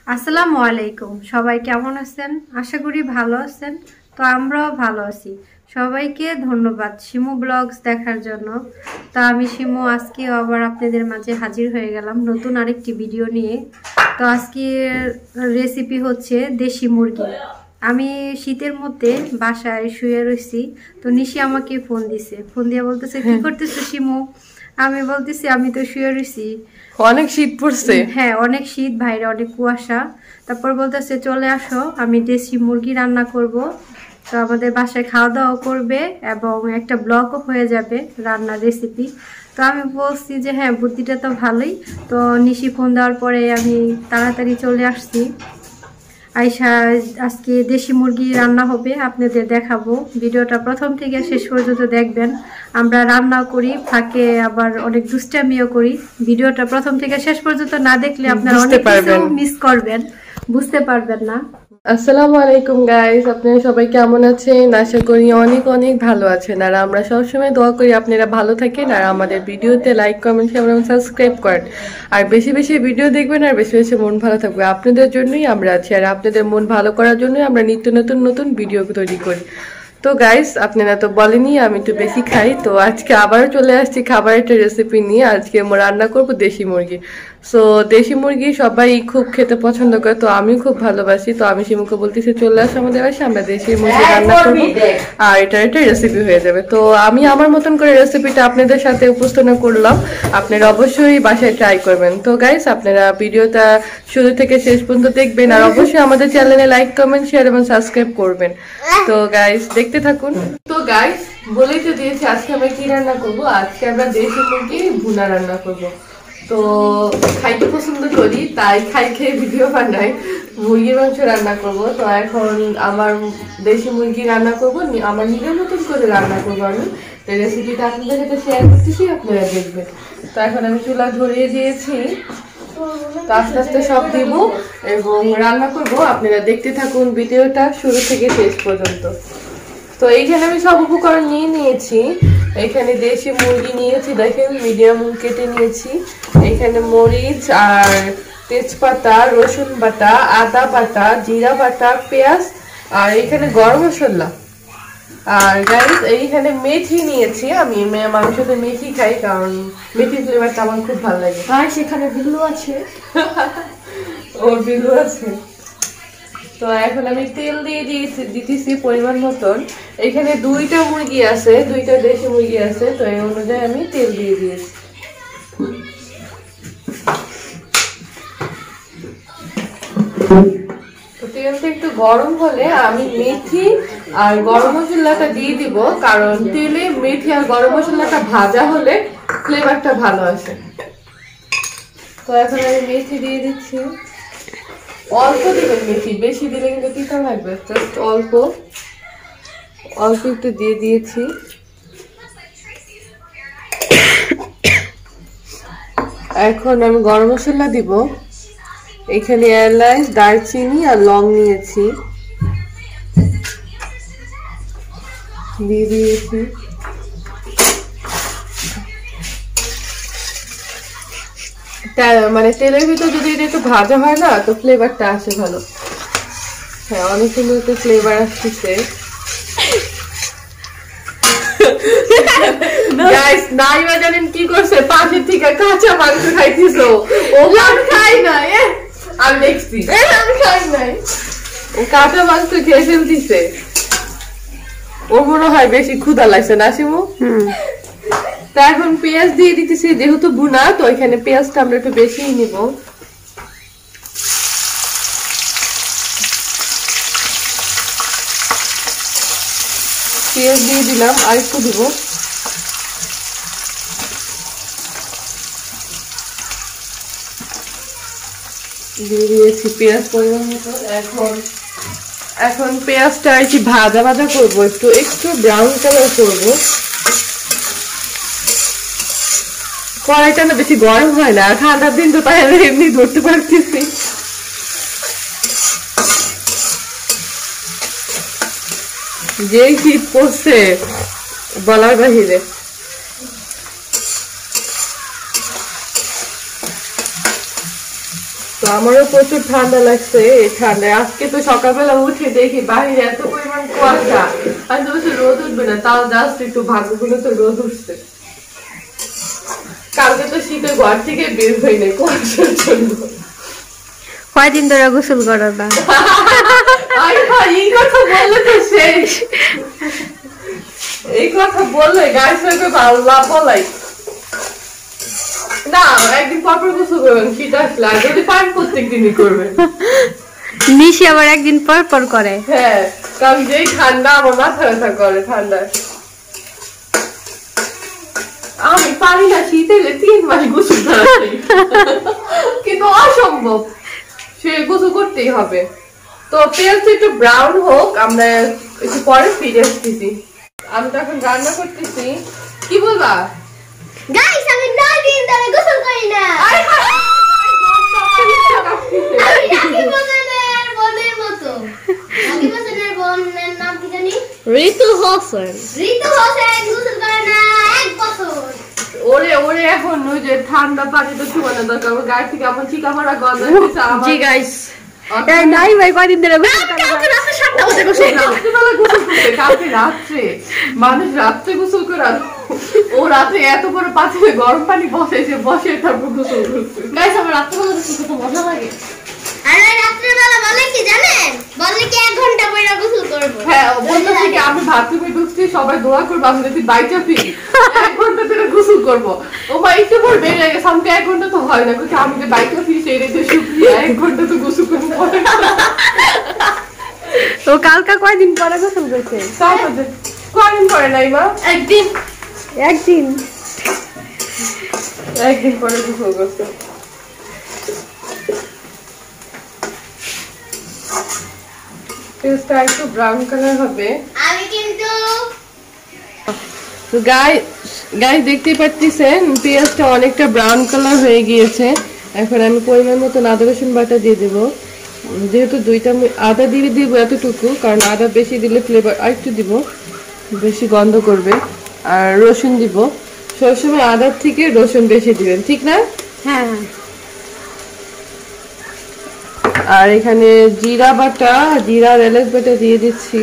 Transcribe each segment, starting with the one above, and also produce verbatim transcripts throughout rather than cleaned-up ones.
আসসালামু আলাইকুম। সবাই কেমন আছেন? আশা করি ভালো আছেন। তো আমরাও ভালো আছি। সবাইকে ধন্যবাদ শিমু ব্লগস দেখার জন্য। তো আমি শিমু আজকে আবার আপনাদের মাঝে হাজির হয়ে গেলাম নতুন আরেকটি ভিডিও নিয়ে। তো আজকে রেসিপি হচ্ছে দেশি মুরগি। আমি শীতের মধ্যে বাসায় শুয়ে রয়েছি, তো নিশি আমাকে ফোন দিছে, ফোন দিয়ে বলতেছে কি করতেছো শিমু? আমি বলতেছি আমি তো শুয়ে রয়েছি, অনেক শীত পড়ছে। হ্যাঁ অনেক শীত, বাইরে অনেক কুয়াশা। তারপর বলতেছে চলে আসো, আমি দেশি মুরগি রান্না করব। তো আমাদের বাসায় খাওয়া দাওয়া করবে এবং একটা ব্লগও হয়ে যাবে রান্নার রেসিপি। তো আমি বলছি যে হ্যাঁ বুদ্ধিটা তো ভালোই। তো নিশি ফোন দেওয়ার পরে আমি তাড়াতাড়ি চলে আসছি। আয়শা আজকে দেশি মুরগি রান্না হবে, আপনাদের দেখাবো। ভিডিওটা প্রথম থেকে শেষ পর্যন্ত দেখবেন। আমরা রান্না করি, ফাঁকে আবার অনেক দুষ্টামিও করি। ভিডিওটা প্রথম থেকে শেষ পর্যন্ত না দেখলে আপনারা অনেক কিছু মিস করবেন, বুঝতে পারবেন না। আসসালামু আলাইকুম গাইস, আপনারা সবাই কেমন আছেন? আশা করি অনেক অনেক ভালো আছেন। আর আমরা সবসময় দোয়া করি আপনারা ভালো থাকেন আর আমাদের ভিডিওতে লাইক কমেন্ট শেয়ার এবং সাবস্ক্রাইব করেন। আর বেশি বেশি ভিডিও দেখবেন আর বেশি বেশি মন ভালো থাকবে। আপনাদের জন্যই আমরা আছি আর আপনাদের মন ভালো করার জন্যই আমরা নিত্য নতুন নতুন ভিডিও তৈরি করি। তো গাইস, আপনারা তো বলেনি আমি একটু বেশি খাই, তো আজকে আবারও চলে আসছি খাবার একটা রেসিপি নিয়ে। আজকে আমরা রান্না করব দেশি মুরগি। সো দেশি মুরগি সবাই খুব খেতে পছন্দ করে, তো আমি খুব ভালোবাসি। তো আমি শিমুকে বলতেছি চলে আসো আমাদের বাসায়, আমরা দেশি মুরগি রান্না করবো আর এটা একটা রেসিপি হয়ে যাবে। তো আমি আমার মতন করে রেসিপিটা আপনাদের সাথে উপস্থাপন করলাম, আপনারা অবশ্যই বাসায় ট্রাই করবেন। তো গাইস, আপনারা ভিডিওটা শুরু থেকে শেষ পর্যন্ত দেখবেন আর অবশ্যই আমাদের চ্যানেলে লাইক কমেন্ট শেয়ার এবং সাবস্ক্রাইব করবেন। তো গাইস দেখতে থাকুন। তো গাইস বলেই তো দিয়েছি আজকে আমরা কি রান্না করবো। আজকে আমরা দেশি মুরগি ভুনা রান্না করব। তো খাইতে পছন্দ করি, তাই খাই খেয়ে ভিডিও বানাই। মুরগির মাংস রান্না করব। তো এখন আমার দেশি মুরগি রান্না করব, আমার নিজের মতন করে রান্না করবো আমি। তো রেসিপিটা আপনাদের সাথে শেয়ার করতেছি, আপনারা দেখবেন। তো এখন আমি চুলা ধরিয়ে দিয়েছি, তো আস্তে আস্তে সব দিব এবং রান্না করব। আপনারা দেখতে থাকুন ভিডিওটা শুরু থেকে শেষ পর্যন্ত। তো এইখানে আমি সব উপকরণ নিয়ে নিয়েছি। এখানে দেশি মুরগি নিয়েছি, দেখেন মিডিয়াম কেটে নিয়েছি। এখানে মরিচ আর তেজপাতা, রসুন বাটা, আদা বাটা, জিরা বাটা, পেঁয়াজ আর এখানে গরম মশলা। আর গাইস এইখানে মেথি নিয়েছি, আমি মাংসতে মেথি খাই কারণ মেথি ফ্লেভারটা আমার খুব ভালো লাগে। আর সেখানে বিল্লু আছে, ওর বিল্লু আছে। তো এখন আমি তেল দিয়ে দিয়েছি দিতেছি পরিমাণ মতন। এখানে দুইটা মুরগি আছে, দুইটা দেশি মুরগি আছে, তো এই অনুযায়ী আমি তেল দিয়ে দিয়েছি। তো তেলটা একটু গরম হলে আমি মেথি আর গরম মশলাটা দিয়ে দিব, কারণ তেলে মেথি আর গরম মশলাটা ভাজা হলে ফ্লেভারটা ভালো আসে। তো এখন আমি মেথি দিয়ে দিচ্ছি। অল্প দিবেন মেথি, বেশি দিলে কিন্তু তিতা লাগবে। জাস্ট অল্প অল্প একটু দিয়ে দিয়েছি। এখন আমি গরম মশলা দিব। এখানে এলাচ, দারচিনি আর লং নিয়েছি, দিয়ে দিয়েছি। মানে তেলের ভিতর যদি এটা একটু ভাজা হয় না, তো ফ্লেভারটা আসে ভালো। হ্যাঁ, অনেক সুন্দর একটা ফ্লেভার আসছে। গাইস নাইবা জানেন কি করছে, পাশের থেকে কাঁচা মাংস খাইতেছো। ও আমি খাই না, আমি দেখছি আমি খাই নাই। ও কাঁচা মাংস খেয়ে ফেলতেছে। ও মনে হয় বেশি ক্ষুধা লাগছে না শিমু? হুম। তা এখন পেঁয়াজ দিয়ে দিতেছি, যেহেতু ভুনা তো এখানে পেঁয়াজটা আমরা একটু বেশি নিব। পেঁয়াজ দিয়ে দিলাম, আর একটু দিব। দিয়ে দিয়েছি পেঁয়াজ পরিমাণ মতো। এখন এখন পেঁয়াজটা একটু ভাজা ভাজা করবো, একটু একটু ব্রাউন কালার করবো। কড়াইটা না বেশি গরম হয় না, ঠান্ডার দিন তো তাই এমনি ধরতে পারতেছি। যে শীত পড়ছে বলার বাহিরে। তো আমারও প্রচুর ঠান্ডা লাগছে। এই ঠান্ডায় আজকে তো সকালবেলা উঠে দেখি বাইরে এত পরিমাণ কুয়াশা, আমি তো বলছি রোদ উঠবে না, তাও জাস্ট একটু ভাগ্যগুলো তো রোদ উঠছে। কালকে তো শীতে ঘর থেকে বের হই নাই কুয়াশার জন্য। কয়দিন ধরে গোসল করো না? এই কথা বললে তো শেষ, এই কথা বললে গাইস আল্লাহ বলাই না, একদিন পর পর গোসল করবেন শীত আসলে, আর যদি পান প্রত্যেক দিনই করবেন। নিশি আবার একদিন পর পর করে। হ্যাঁ, কারণ যেই ঠান্ডা আমার মাথা ব্যথা করে ঠান্ডা। আমি পারি না শীতে তিন মাস গোসল করতে, কিন্তু অসম্ভব, সে গোসল করতেই হবে। তো পেঁয়াজ একটু ব্রাউন হোক, আমরা একটু পরে ফিরে আসতেছি। আমি তো এখন রান্না করতেছি। কি বলবা গাইস? আমি নয় দিন ধরে গোসল করি না। আরে আমি রাখি বদনের বোনের মতো। রাখি বদনের বোনের নাম কি জানি? ঋতু হোসেন। ঋতু হোসেন গোসল করে না এক বছর। ওরে ওরে এখন ওই যে ঠান্ডা পানি তো ছুঁয়ানো দরকার, গায়ে থেকে আমার চিকা মারা গন্ধ হচ্ছে আমার। জি গাইস, এই নাই ভাই কয়দিন ধরে গোসল করে না। কালকে রাতে সাতটা বাজে গোসল না। রাত্রিবেলা গোসল করতে, কালকে রাত্রে মানুষ রাত্রে গোসল করে, ও রাতে এত বড় পাতিলে গরম পানি বসাইছে, বসে তারপর গোসল করছে। গাইস আমার রাতে বেলা গোসল করতে মজা লাগে। আরে রাতে বেলা বলে কি জানেন? বলে কি এক ঘন্টা পরে গোসল করব। হ্যাঁ, বলতেছে কি আমি বাথরুমে ঢুকছি, সবাই দোয়া করবো আমি যদি বাইচা ফিরি, এক ঘন্টা ধরে গোসল করবো। ও মা একটু পর বেড়ে গেছে, আমাকে এক ঘন্টা তো হয় না, বলছে আমি যে বাইচা ফিরি সেই রেখে শুক্রিয়া, এক ঘন্টা তো গোসল করবো। তো কালকা কয়দিন পরে গোসল করছে? তারপরে কয়দিন পরে নাই মা? একদিন একদিন একদিন পরে গোসল করছে। পেঁয়াজটা একটু ব্রাউন কালার হবে। আমি কিন্তু তো গাইস গাইস দেখতেই পাচ্ছেন পেঁয়াজটা অনেকটা ব্রাউন কালার হয়ে গিয়েছে। এখন আমি পরিমাণ মতো আদা রসুন বাটা দিয়ে দেবো। যেহেতু দুইটা আদা দিয়ে দিব এতটুকু, কারণ আদা বেশি দিলে ফ্লেভার আর একটু দিব, বেশি গন্ধ করবে। আর রসুন দিব, সবসময় আদার থেকে রসুন বেশি দিবেন, ঠিক না? হ্যাঁ। আর এখানে জিরা বাটা, জিরা আর এলাচ বাটা দিয়ে দিচ্ছি।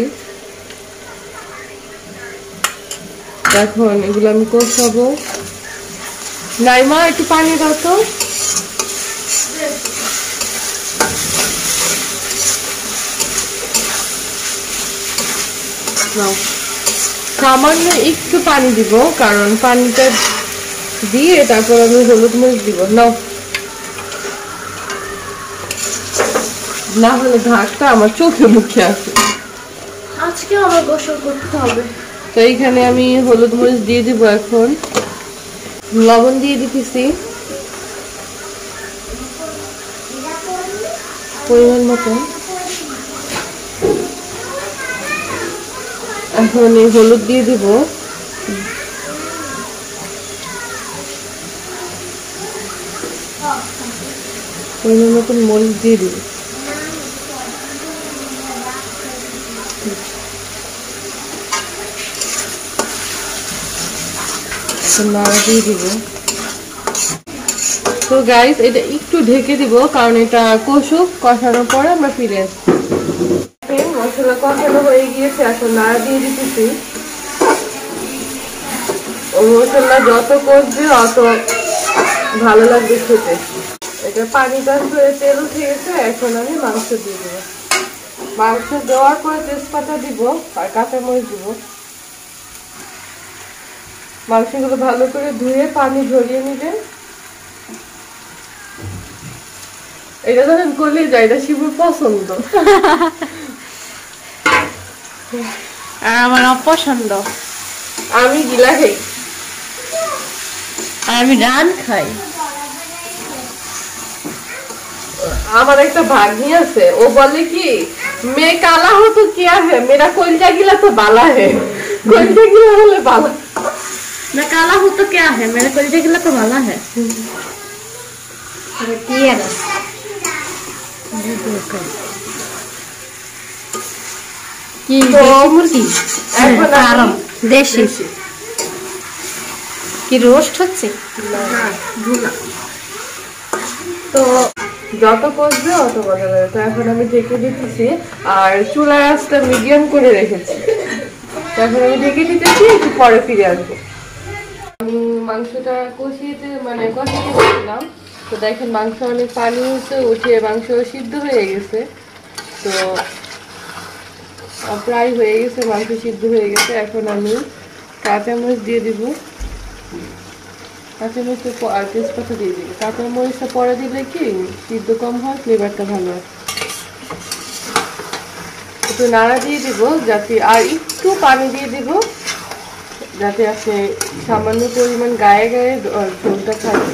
এখন এগুলো আমি কষাবো। নাইমা একটু পানি দাও তো। সামান্য একটু পানি দিব, কারণ পানিটা দিয়ে তারপর আমি হলুদ মরিচ দিব। নাও, না হলে ঘাটটা আমার চোখে মুখে আসে। আজকে আমার গোসল করতে হবে। তো এইখানে আমি হলুদ মরিচ দিয়ে দিব, এখন লবণ দিয়ে দিতেছি পরিমাণ মতো। এখন এই হলুদ দিয়ে দিব, পরিমাণ মতন মরিচ দিয়ে দিব। নাড়া দিয়ে দিব। তো গাইস এটা একটু ঢেকে দিব, কারণ এটা কষুক, কষানোর পরে আমরা ফিরে আসবো। মশলা কষানো হয়ে গিয়েছে, এখন নাড়া দিয়ে দিতেছি। ও মশলা যত কষবে অত ভালো লাগবে খেতে। এটা পানিটা হয়ে তেল উঠে গেছে, এখন আমি মাংস দিয়ে দেবো। মাংস দেওয়ার পরে তেজপাতা দিব আর কাঁচামরিচ দিব। মাংসগুলো ভালো করে ধুয়ে পানি ঝরিয়ে নিবেন। এটা ধরেন করলে যায়, এটা শিবুর পছন্দ আর আমার অপছন্দ। আমি গিলা খাই আর আমি রান খাই। আমার একটা ভাগ্নি আছে, ও বলে কি মেয়ে কালা হো তো क्या है, मेरा कलजा गिला तो बाला है। कलजा गिला হলে বালা, मैं काला हूँ तो क्या है, मेरा कलजा गिला तो भाला है। কি দেশি মুরগি? এখন আরাম দেশি। কি রোস্ট হচ্ছে? তো যত কষবে অত মজা লাগে। তো এখন আমি ঢেকে দিতেছি আর চুলার আঁচটা মিডিয়াম করে রেখেছি। তো এখন আমি ঢেকে দিতেছি, একটু পরে ফিরে আসবো। আমি মাংসটা কষিয়েতে মানে কষিয়ে দিয়েছিলাম। তো দেখেন মাংস অনেক পানি উঠে উঠে মাংস সিদ্ধ হয়ে গেছে। তো প্রায় হয়ে গেছে, মাংস সিদ্ধ হয়ে গেছে। এখন আমি কাঁচামরিচ দিয়ে দিব, কাঁচামরিচটা আর তেজপাতা দিয়ে দিব। কাঁচামরিচটা পরে দিলে কি সিদ্ধ কম হয়, ফ্লেভারটা ভালো হয়। একটু নাড়া দিয়ে দিব যাতে, আর একটু পানি দিয়ে দিব যাতে আপনি সামান্য পরিমাণ গায়ে গায়ে ঝোলটা থাকে।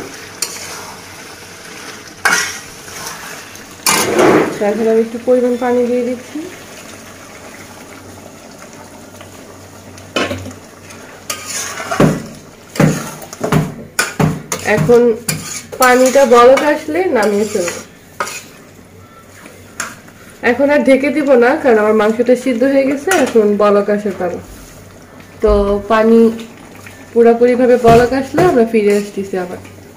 এখন আমি একটু পরিমাণ পানি দিয়ে দিচ্ছি। এখন পানিটা বলক আসলে নামিয়ে ফেলবো। এখন আর ঢেকে দিব না, কারণ আমার মাংসটা সিদ্ধ হয়ে গেছে। এখন বলক আসার পালা। তো পানি পুরোপুরি ভাবে বলক আসলে আমরা ফিরে আসতেছি আবার।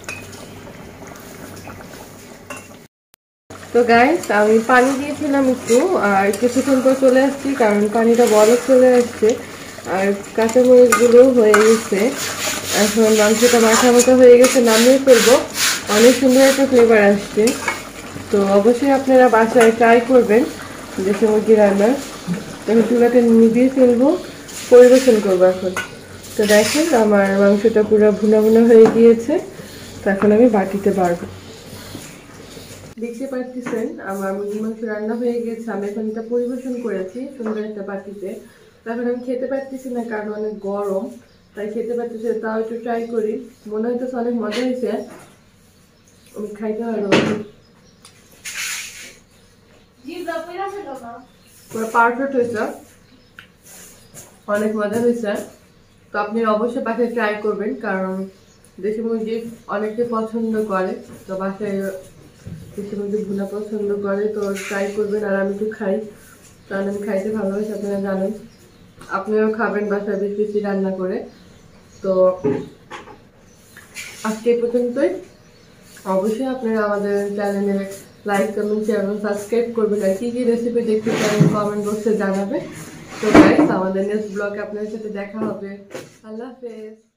তো গাইস, আমি পানি দিয়েছিলাম একটু, আর কিছুক্ষণ পর চলে আসছি কারণ পানিটা বলক চলে আসছে আর কাঁচামরিচগুলো হয়ে গেছে। এখন মাংসটা মাখা মাখা হয়ে গেছে, নামিয়ে ফেলবো। অনেক সুন্দর একটা ফ্লেভার আসছে। তো অবশ্যই আপনারা বাসায় ট্রাই করবেন দেশি মুরগি রান্না। তখন চুলাটা নিভিয়ে ফেলবো, পরিবেশন করবো এখন। তো দেখেন আমার মাংসটা পুরো ভুনা ভুনা হয়ে গিয়েছে। তো এখন আমি বাটিতে বাড়বো। দেখতে পাচ্ছেন আমার মুরগির মাংস রান্না হয়ে গেছে। আমি এখন এটা পরিবেশন করেছি সুন্দর একটা বাটিতে। এখন আমি খেতে পারতেছি না কারণ অনেক গরম, তাই খেতে পারতেছি। তাও একটু ট্রাই করি, মনে হইতেছে অনেক মজা হয়েছে। আমি খাইতে পারবো, পুরো পারফেক্ট হয়েছে, অনেক মজা হয়েছে। তো আপনি অবশ্যই বাসায় ট্রাই করবেন, কারণ দেশি মুরগি অনেকে পছন্দ করে। তো বাসায় দেশি মুরগি ভুনা পছন্দ করে, তো ট্রাই করবেন। আর আমি একটু খাই, কারণ আমি খাইতে ভালোবাসি, আপনারা জানেন। আপনারাও খাবেন বাসায় বেশি বেশি রান্না করে। তো আজকে এই পর্যন্তই। অবশ্যই আপনারা আমাদের চ্যানেলে লাইক কমেন্ট শেয়ার এবং সাবস্ক্রাইব করবেন। আর কী কী রেসিপি দেখতে চান কমেন্ট বক্সে জানাবে। তো গাইস, আমাদের নেক্সট ব্লগে আপনাদের সাথে দেখা হবে। আল্লাহ হাফেজ।